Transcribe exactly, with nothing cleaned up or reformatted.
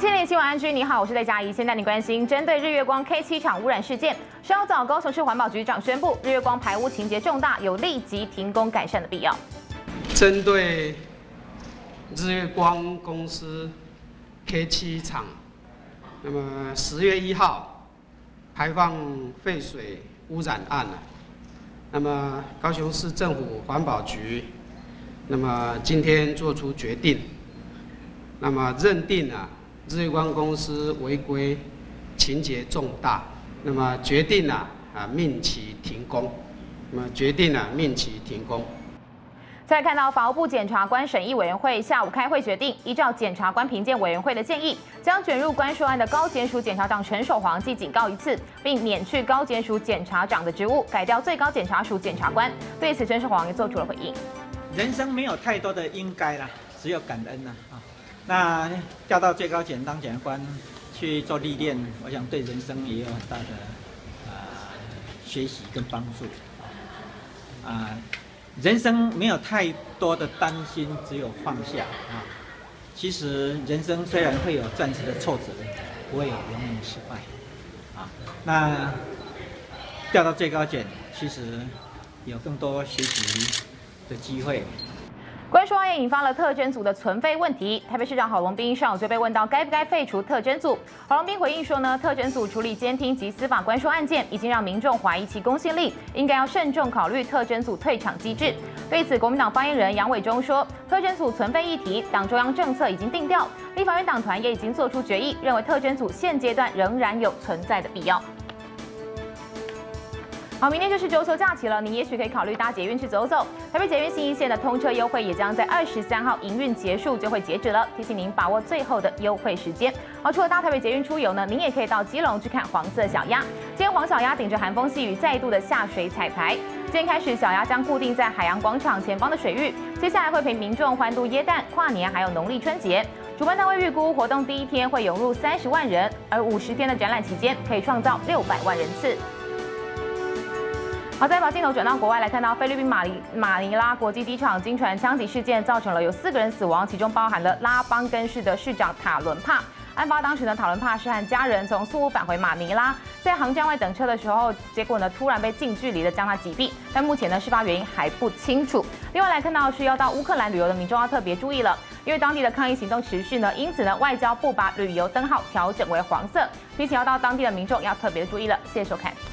千年新闻安居，你好，我是戴嘉怡。先带你关心，针对日月光 K 七厂污染事件，稍早高雄市环保局长宣布，日月光排污情节重大，有立即停工改善的必要。 针对日月光公司 K 七厂，那么十月一号排放废水污染案啊，那么高雄市政府环保局，那么今天做出决定，那么认定啊。 日月光公司违规情节重大，那么决定啊啊命其停工，那么决定啊命其停工。 再来看到法务部检察官审议委员会下午开会决定，依照检察官评鉴委员会的建议，将卷入关税案的高检署检察长陈守煌记警告一次，并免去高检署检察长的职务，改调最高检察署检察官。对此，陈守煌也做出了回应。 人生没有太多的应该啦，只有感恩啦啊。 那调到最高检当检察官去做历练，我想对人生也有很大的呃学习跟帮助。啊、呃，人生没有太多的担心，只有放下啊。其实人生虽然会有暂时的挫折，不会有永远的失败。啊，那调到最高检，其实有更多学习的机会。 关税案也引发了特侦组的存废问题。台北市长郝龙斌上午就被问到该不该废除特侦组，郝龙斌回应说呢，特侦组处理监听及司法关税案件，已经让民众怀疑其公信力，应该要慎重考虑特侦组退场机制。对此，国民党发言人杨伟忠说，特侦组存废议题，党中央政策已经定调，立法院党团也已经做出决议，认为特侦组现阶段仍然有存在的必要。 好，明天就是周休假期了，你也许可以考虑搭捷运去走走。台北捷运信义线的通车优惠也将在二十三号营运结束就会截止了，提醒您把握最后的优惠时间。好，除了搭台北捷运出游呢，您也可以到基隆去看黄色小鸭。今天黄小鸭顶着寒风细雨再度的下水彩排。今天开始，小鸭将固定在海洋广场前方的水域，接下来会陪民众欢度耶诞、跨年还有农历春节。主办单位预估活动第一天会涌入三十万人，而五十天的展览期间可以创造六百万人次。 好，再把镜头转到国外来看到菲律宾马尼马尼拉国际机场惊传枪击事件，造成了有四个人死亡，其中包含了拉邦根市的市长塔伦帕。案发当时呢，塔伦帕是和家人从宿务返回马尼拉，在航站外等车的时候，结果呢突然被近距离的将他击毙，但目前呢事发原因还不清楚。另外来看到是要到乌克兰旅游的民众要特别注意了，因为当地的抗议行动持续呢，因此呢外交部把旅游灯号调整为黄色，提醒要到当地的民众要特别注意了。谢谢收看。